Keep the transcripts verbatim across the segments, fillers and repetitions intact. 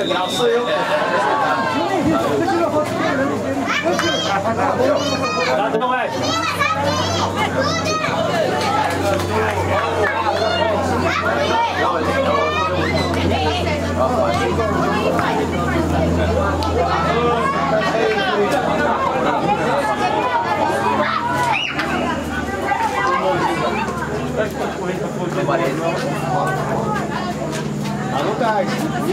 integral sou eu. Nada não é. Alô, Gás.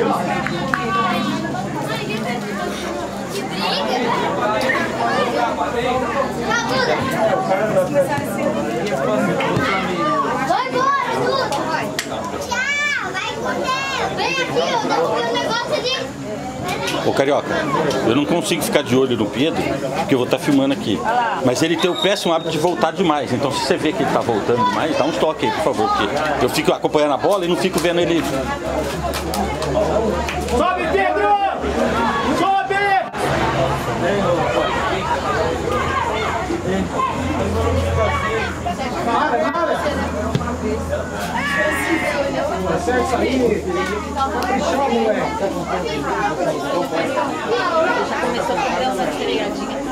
Vai embora, tudo! Tchau, vai comer! Vem aqui, eu vou comer um negócio ali! Ô Carioca, eu não consigo ficar de olho no Pedro, porque eu vou estar filmando aqui. Mas ele tem o péssimo hábito de voltar demais. Então se você vê que ele está voltando demais, dá um toque aí, por favor. Porque eu fico acompanhando a bola e não fico vendo ele. Sobe, Pedro! Sobe! Para, para! Consegue sair? Caprichou, moleque! Já começou a dar uma desfregadinha.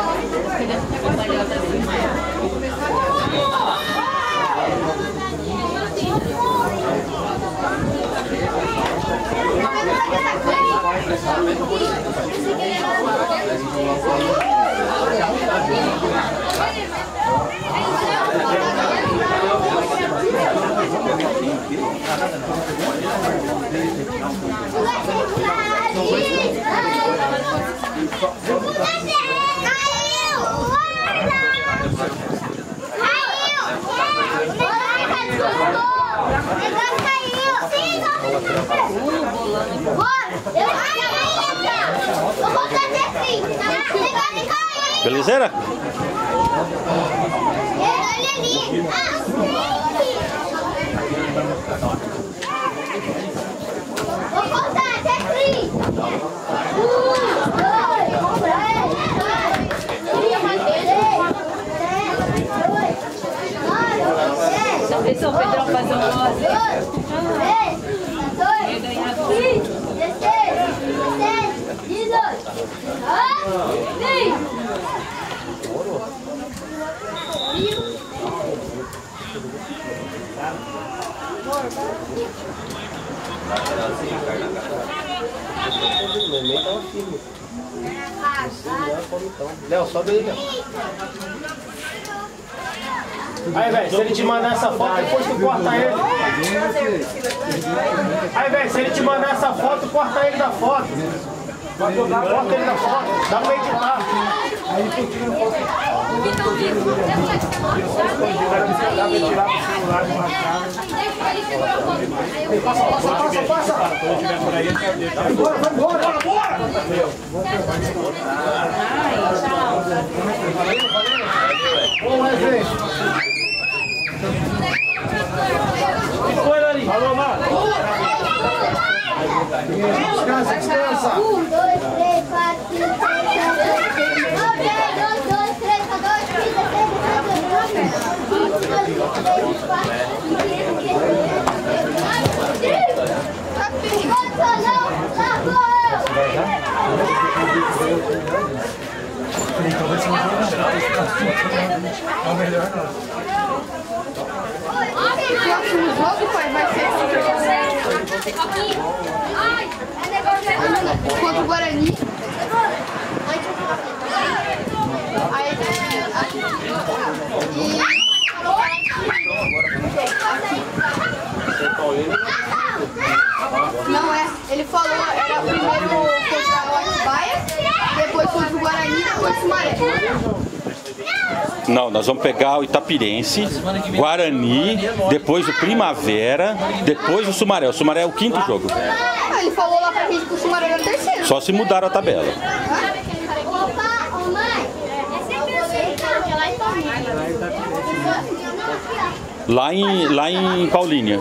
Belezeira? Vou contar até três. Um, dois, três. Só ver se o Pedrão fazer um rosa. três, quatorze, quinze, dezesseis, dezessete, dezoito. Léo, sobe aí, Léo. Aí, velho, se ele te mandar essa foto, depois tu corta ele. Aí, velho, se ele te mandar essa foto, corta ele da foto. Corta ele da foto, dá pra editar. Aí tu tira a foto. Dá pra tirar pro celular de uma cara. Passa, passa, passa, passa. Vai embora, vai embora, vai embora. Vamos, Wesley. O que foi, Lari? Alô, Marcos. Descansa, descansa. Um, dois, três, quatro, cinco, seis, sete, oito, nove, um, dois, três, quatorze, quinze, dezesseis, dezessete, O próximo jogo, pai, vai ser contra o Guarani. Aí, não é, ele falou, era primeiro contra o Atibaia, depois contra o Guarani, depois o Sumaré. Não, nós vamos pegar o Itapirense, Guarani, depois o Primavera, depois o Sumaré. O Sumaré é o quinto jogo. Ah, ele falou lá pra gente que o Sumaré era o terceiro. Só se mudaram a tabela. Lá em, lá em Paulínia.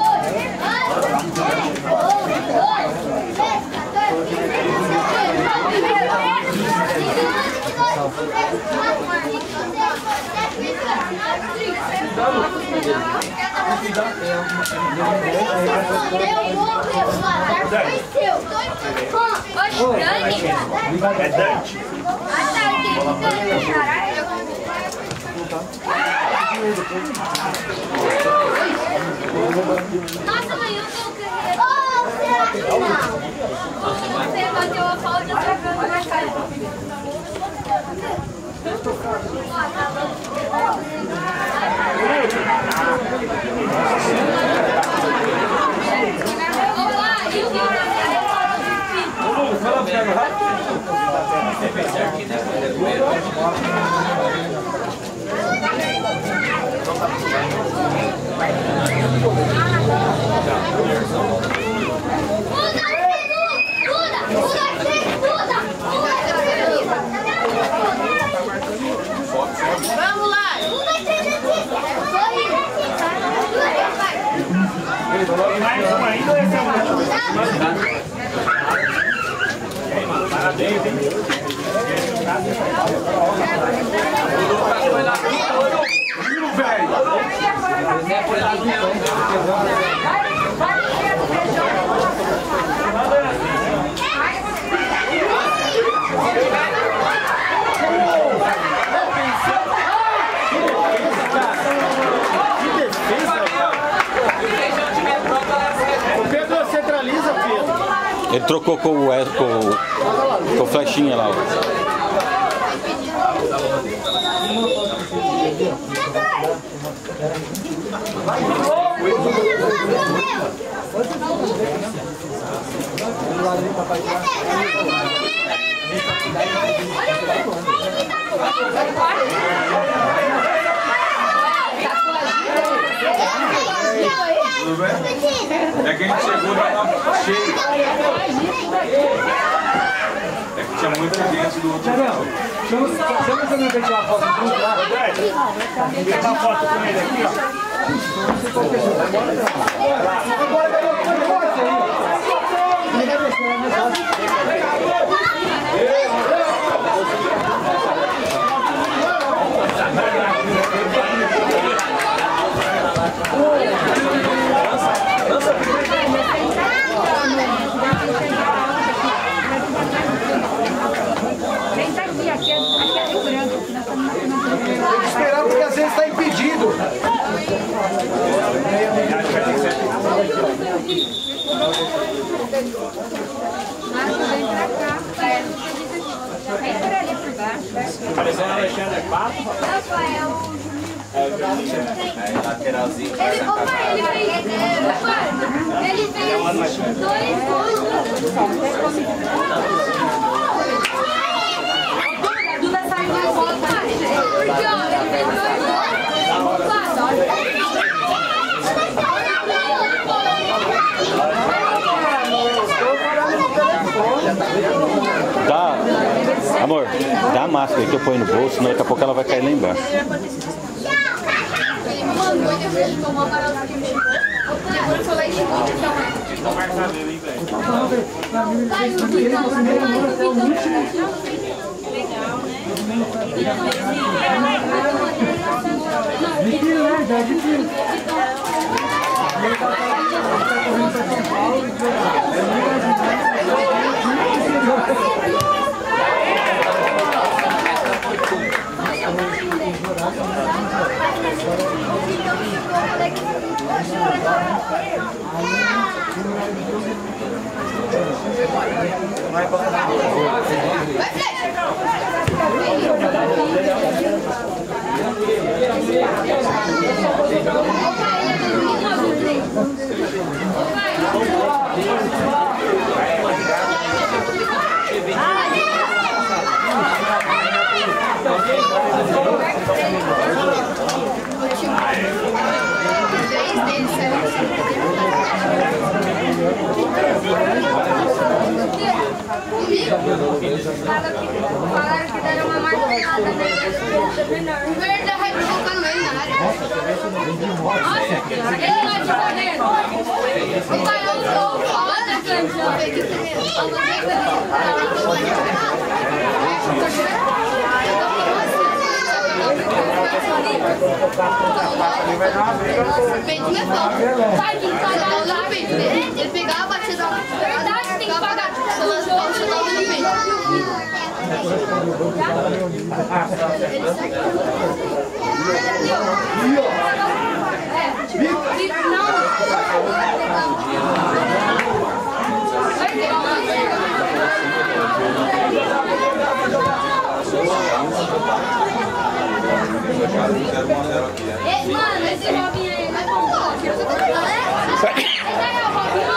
Engraçado. É Dante. Nossa, mãe, eu tô querendo. Oh, será que não? Você bateu a falta e tá jogando na cara. Vamos lá! Mais uma ainda ou esse é o último? Parabéns, hein? Pedro, centraliza, Pedro. Ele trocou com o, com, com o flechinha lá. Ó. É que a gente chegou e tava cheio. É que tinha muita gente do outro lado. Chama essa minha pra tirar foto junto lá. Vou tirar foto com ele aqui, ó. Esperamos que às vezes está impedido. Parecendo Alexandre quatro. Aí, lateralzinho. Ele, opa, ele fez, opa, ele fez dois gols. Duda saiu do gol, porque ó, ele fez dois gols. Dá, amor, dá a máscara que eu ponho no bolso, senão daqui a pouco ela vai cair lá embaixo. Ele me mandou e depois ele tomou a parada que me xingou. Depois foi lá e xingou o tamanho. Estão marcando ele, hein, velho? Falaram que deram uma martelada nele. O verde tá colocando ele na área. Nossa, ele vai te correndo. O pai não sou foda, canjão. Peito não é falta. Ele pegava, batia na verdade, tem que pagar. Só nas mãos, você tava no peito. Ei, mano, esse Robinho aí vai pro bloco. Esse aí é o Robinho,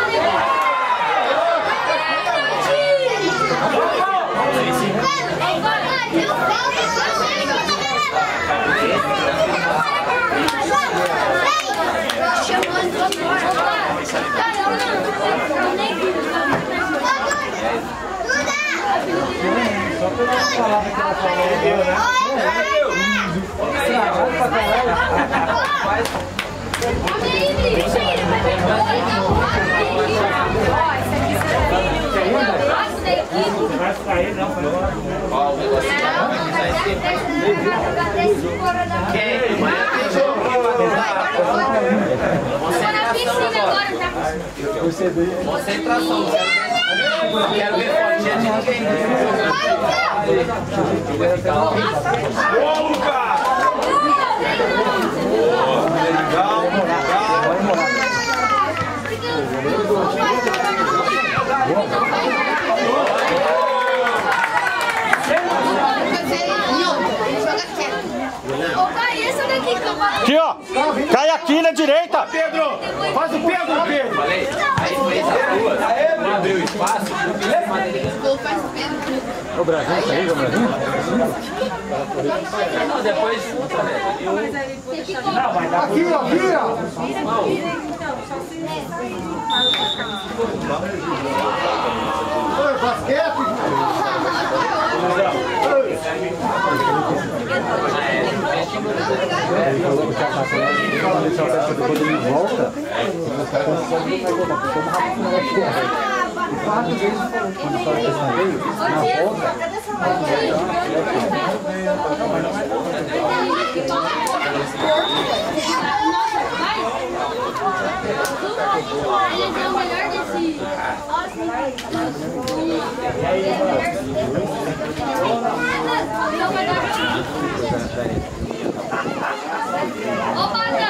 Só pela palavra que ela falou, né? Estragado pra caralho. Vai sair, não, foi embora. Ó, o negócio concentração. Quero ver fotinha de ninguém. Ô, Lucas! Legal, Aqui, ó. Cai aqui na direita. Pedro, faz o Pedro, Pedro. falei. Aí fez a rua, não abriu espaço. O Brasil, tá aí, o Brasil? Não, depois. Não, vai dar. Aqui, ó, aqui, ó. Oi, basquete. Ele falou que tinha passado lá, ele falou que depois ele volta, os caras conseguem mais voltar, porque como rápido não vai correr. E quatro vezes quando o cara veio, na volta, ele é o melhor desse. Ô, Bata!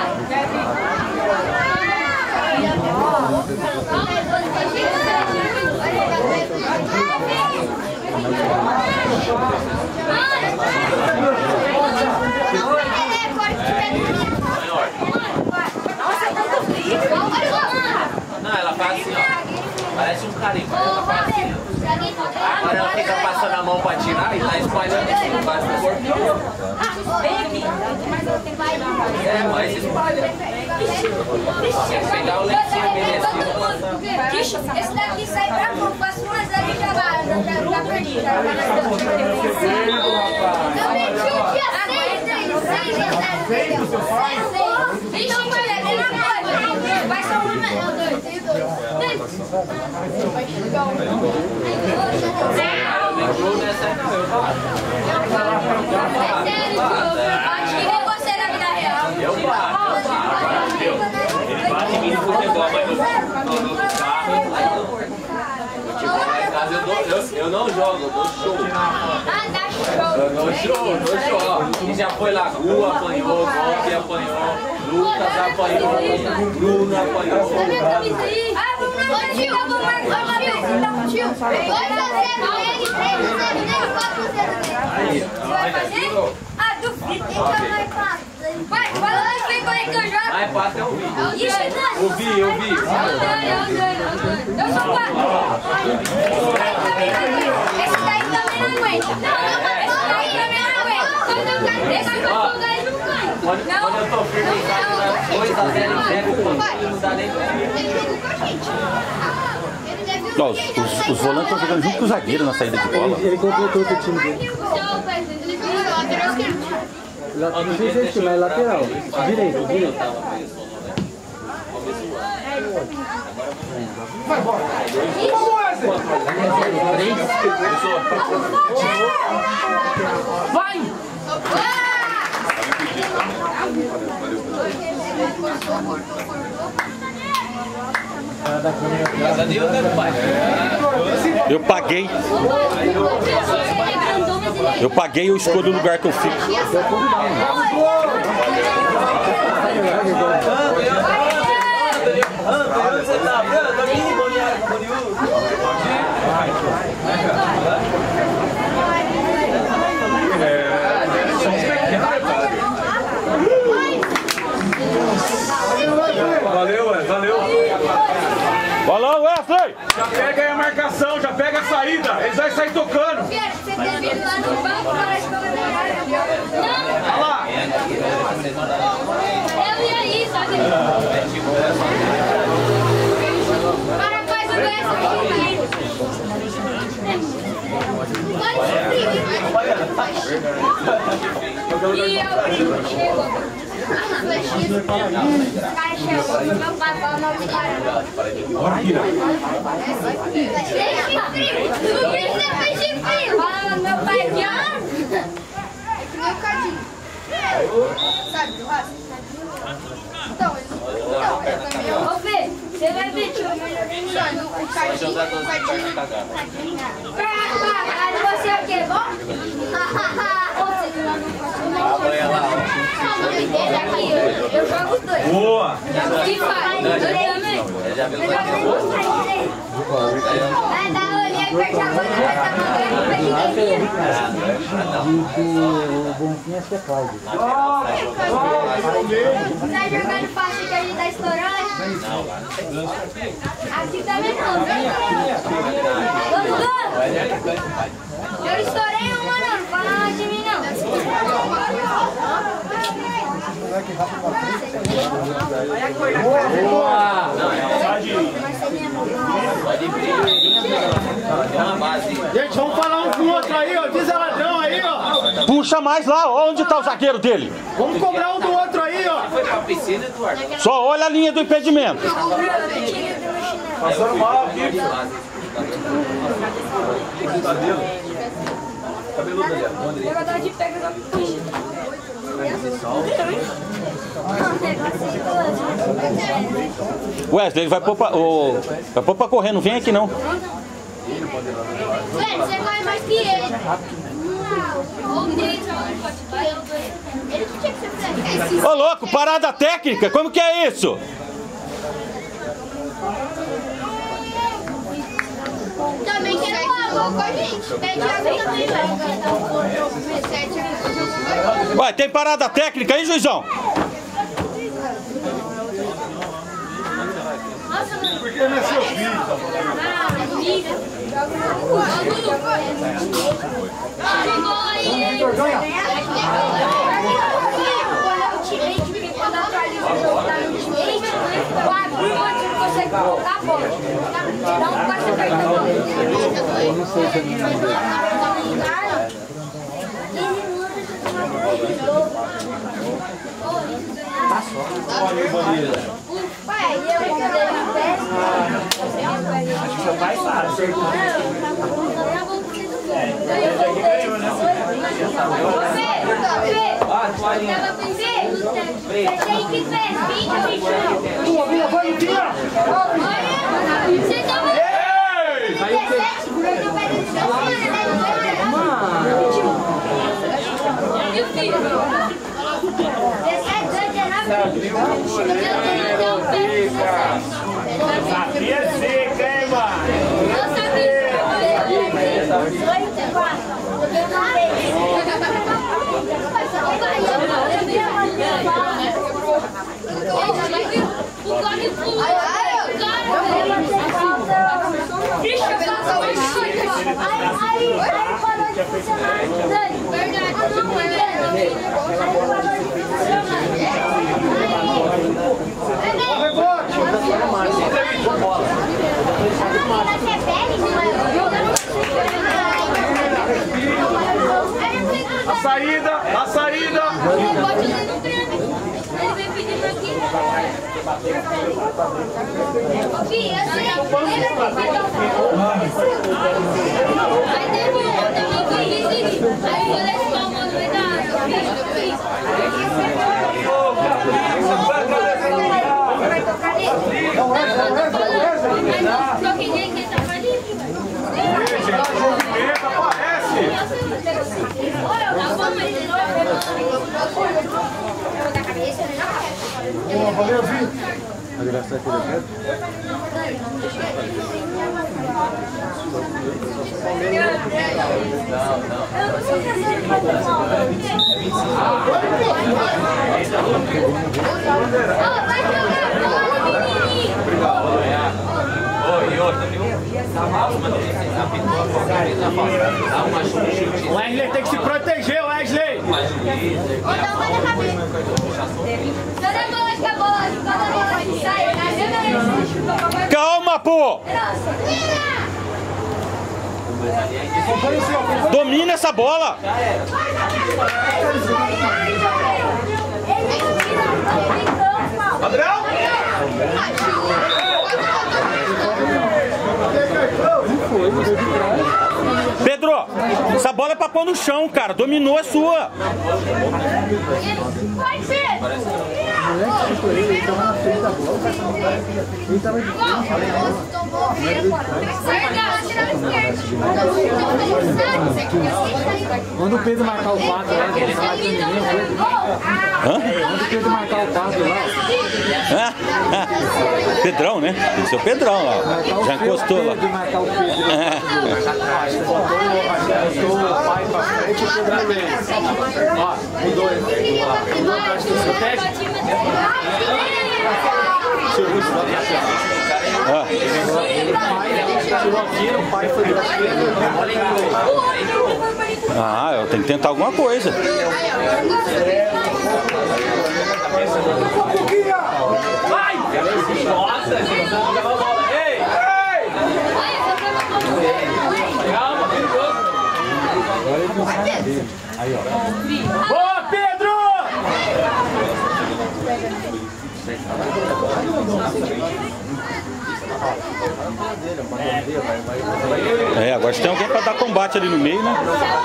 Não, ela faz assim, ó. Parece um carimbo. Ela faz assim, ó. Agora ela fica passando a mão pra tirar e tá espalhando assim embaixo do corpo. É, mas espalha. Tem que pegar o lencinho merecido. Esse daqui sai pra pouco, passa umas horas de trabalho, já perdi. Eu meti o dia seis dele, seis de seis do seu pai? Então vai ver, tem uma coisa, vai ser uma melhor, dois, tem dois. Lembrou nessa época. É sério, acho que nem você na vida real. Eu bato, eu bato. Ele bate em mim no futebol, mas no carro. Eu, dou, eu, eu não jogo, eu dou show. Ah, dá show. Eu dou show, eu dou show. Ó, e já foi Lagoa, apanhou, Bob apanhou, Lucas apanhou, Bruno apanhou. Ah, vamos lá, tio, vamos marcar uma vez então, tio. dois a zero nele, três a zero nele, quatro a zero nele. Você vai fazer? Ah, duvido, então vai quatro. Vai, fala aí, vem qual é que eu jogo. Mais quatro eu vi. Ixi, não. Eu vi, eu vi. Eu sou eu sou quatro. Esse daí também não aguenta. Não, não, esse daí também não aguenta. Quando eu caio desse, eu vou jogar ele não ganha. Quando, quando eu tô firme em casa, dois a zero em zero, não dá nem pra mim. Ó, os, os, os volantes estão jogando junto com o zagueiro na saída de bola. Ele completou o time dele. Não sei se é esse, mas é lateral. Direito, direito. Vai embora. Vai! Eu paguei. Eu paguei, eu escolho o lugar que eu fico. Valeu, valeu. Valeu, Wesley! Já pega aí a marcação, já pega a saída. Eles vão sair tocando. Você ter vindo lá no banco, parece que eu vou demorar. Olha lá. Eu ia aí, sabe? Para faz o verso aqui. E eu brinco, chegou. Os caras chegou, meu pai falou o nome do cara. Tudo bem que você fez de frio. Fala meu pai aqui, ó. É que nem o Cadinho. Sabe do raço? Então, ele então, eu também eu... Ô, Fê, você vai ver, tio. Mano, o Cadinho, o Cadinho... Ah, você é o quê? Bom? Eu jogo os dois. Boa. Que faz? Eu também. Vai dar olhinha e fecha a boca, vai estar mandando pra ninguém. O Bonfim é que é Cláudio. Tá jogando fácil que a gente tá estourando? Aqui também não, viu? Eu estourei uma, não. Não fala nada de mim, não. Gente, vamos falar um com o outro aí, ó. Diz ladrão aí, ó. Puxa mais lá, ó, onde tá o zagueiro dele? Vamos cobrar um do outro aí, ó. Só olha a linha do impedimento. Passando mal aqui. Cabeludo ali, ó. Jogador de pega da puxa. Wesley, ele vai pôr pra, o, vai pôr pra correr, não vem aqui não. Velho, você corre mais que ele. Ou três, ele que tinha que ser flex. Ô louco, parada técnica, como que é isso? Também quero água com a gente. Pede água também, velho. Ué, tem parada técnica aí, juizão? Porque não é seu filho. Quando atualiza o jogo da Ultimate, o Agulho consegue colocar a bola. Não pode perder a bola. Eu não sei se é minha mãe. Pai, eu vou fazer o teste. Acho que seu pai sabe. Você tem que ver, vinte, Boa, boa, vai, tira! você tá e o filho? dezessete, dezenove. Sabia zica, hein, mano? Eu A saída, a saída. Ele veio pedindo aqui. Ô, filho, eu sei. Aí teve um também que eu fiz. Aí eu falei assim, mano, vai dar. graça aqui da Pedro? E outra, viu? O Wesley tem que se proteger, Wesley! Calma, pô! Domina essa bola! Padrão! Pedro, essa bola é pra pôr no chão, cara. Dominou a sua. Vai, Pedro! Ele tava na frente da bola, ele tava de Quando o Pedro marcar o quatro lá, ele vai de ninguém. Hã? Quando o Pedro marcar o quatro lá. Pedrão, né? Tem que ser o Pedrão lá. Já encostou lá. Marcar o Pedro. Botou o pai pra frente e o Pedro no meio. Ó, mudou. Mudou pra estratégia. Ah. Tirou aqui, o pai foi pra esquerda. Ah, eu tenho que tentar alguma coisa. Vai! Nossa, gente, não joga a bola. Ei! Ei! Calma, perigoso. Aí, ó. Boa, Pedro! É, agora tem alguém pra dar combate ali no meio, né?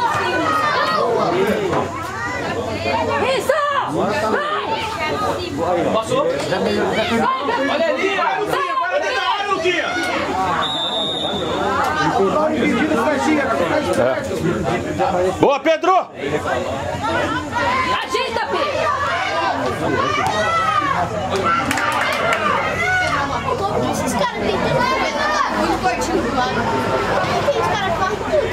Isso! Passou? Olha ali! Vai, Luquinha! Vai dentro da área, Luquinha! É. Boa, Pedro! Ajeita, Pedro! Esses caras têm tudo muito curtinho do lado. Por que os caras fazem tudo?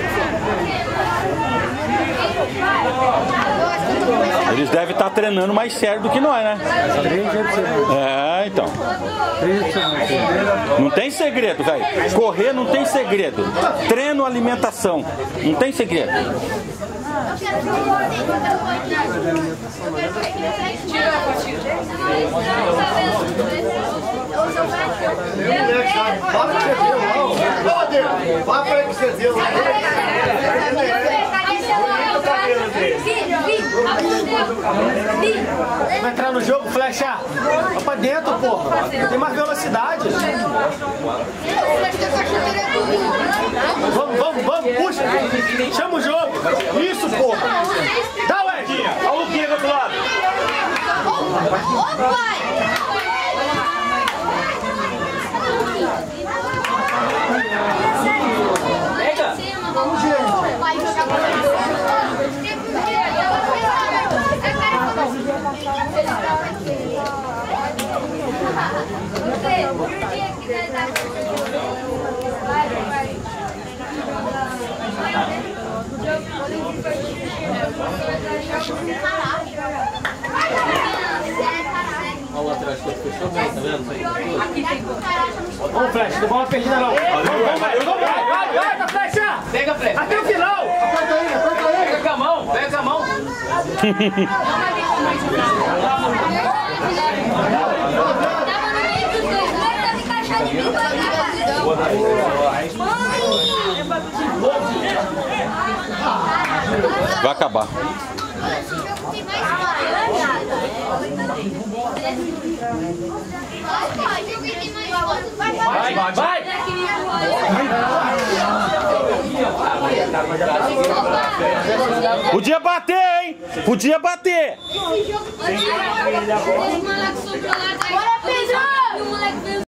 Eu acho que eu tô começando. Eles devem estar treinando mais sério do que nós, né? É, então. Não tem segredo, velho. Correr não tem segredo. Treino, alimentação. Não tem segredo. Eu quero que eu volte, eu quero volte. Eu quero que tira a partida. Fala que você deu, não. Fala pra ele que você deu. Vai entrar no jogo, flecha? Vai pra dentro, porra. Tem mais velocidade. Vamos, vamos, vamos, puxa. Chama o jogo. Isso, porra. Dá, Edinha. Olha o Luquinha do outro lado. Ô, pai! Pega! Pai, joga pra Olha o lateral esquerdo fechou bem, tá vendo? Vamos, Flecha, não dá uma perdida não. Vamos, vamos, vai, vai, vai, vai, Flecha! Pega, Flecha! Até o final! Aperta aí, aperta aí! Pega com a mão, pega com a mão! Vai acabar. Vai, vai, vai! Podia bater, hein? Podia bater! Esse jogo